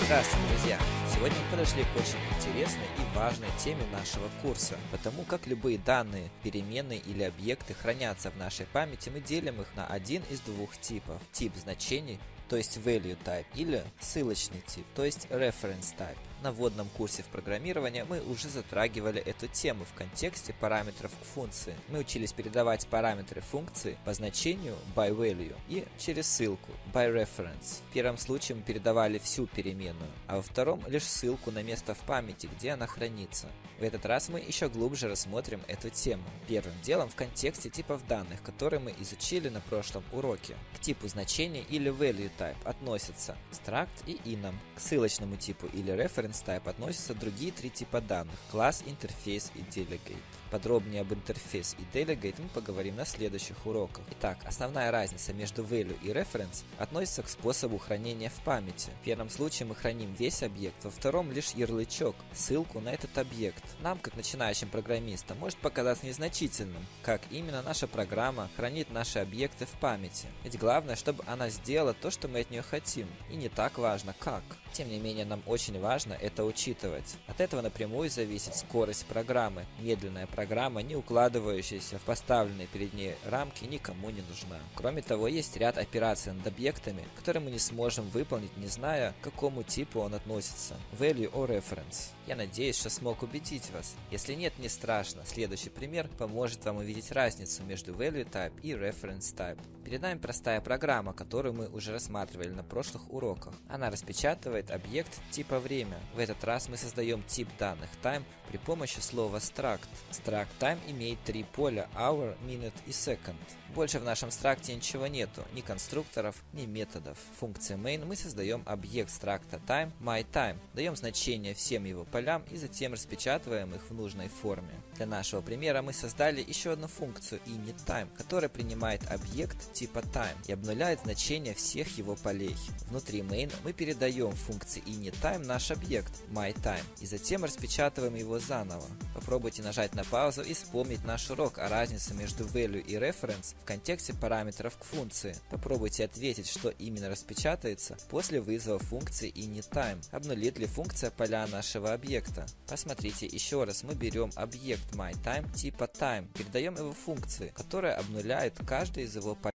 Здравствуйте, друзья! Сегодня мы подошли к очень интересной и важной теме нашего курса. Потому как любые данные, переменные или объекты хранятся в нашей памяти, мы делим их на один из двух типов. Тип значений, то есть value type, или ссылочный тип, то есть reference type. На вводном курсе в программировании мы уже затрагивали эту тему в контексте параметров функции. Мы учились передавать параметры функции по значению by value и через ссылку by reference. В первом случае мы передавали всю переменную, а во втором лишь ссылку на место в памяти, где она хранится. В этот раз мы еще глубже рассмотрим эту тему. Первым делом в контексте типов данных, которые мы изучили на прошлом уроке. К типу значения или value type относятся struct и enum. К ссылочному типу или reference type относятся другие три типа данных – класс, интерфейс и delegate. Подробнее об интерфейс и delegate мы поговорим на следующих уроках. Итак, основная разница между value и reference относится к способу хранения в памяти. В первом случае мы храним весь объект, во втором лишь ярлычок, ссылку на этот объект. Нам, как начинающим программистам, может показаться незначительным, как именно наша программа хранит наши объекты в памяти. Ведь главное, чтобы она сделала то, что мы от нее хотим, и не так важно, как. Тем не менее, нам очень важно это учитывать. От этого напрямую зависит скорость программы. Медленная программа, не укладывающаяся в поставленные перед ней рамки, никому не нужна. Кроме того, есть ряд операций над объектами, которые мы не сможем выполнить, не зная, к какому типу он относится. Value or reference. Я надеюсь, что смог убедить вас. Если нет, не страшно. Следующий пример поможет вам увидеть разницу между value type и reference type. Перед нами простая программа, которую мы уже рассматривали на прошлых уроках. Она распечатывает объект типа время. В этот раз мы создаем тип данных time при помощи слова struct. Struct time имеет три поля hour, minute и second. Больше в нашем стракте ничего нету, ни конструкторов, ни методов. В функции main мы создаем объект struct time myTime, даем значение всем его полям и затем распечатываем их в нужной форме. Для нашего примера мы создали еще одну функцию initTime, которая принимает объект типа time и обнуляет значение всех его полей. Внутри main мы передаем функции initTime наш объект myTime и затем распечатываем его заново. Попробуйте нажать на паузу и вспомнить наш урок о разнице между value и reference в контексте параметров к функции. Попробуйте ответить, что именно распечатается после вызова функции initTime. Обнулит ли функция поля нашего объекта? Посмотрите еще раз. Мы берем объект myTime типа time, передаем его функции, которая обнуляет каждый из его полей.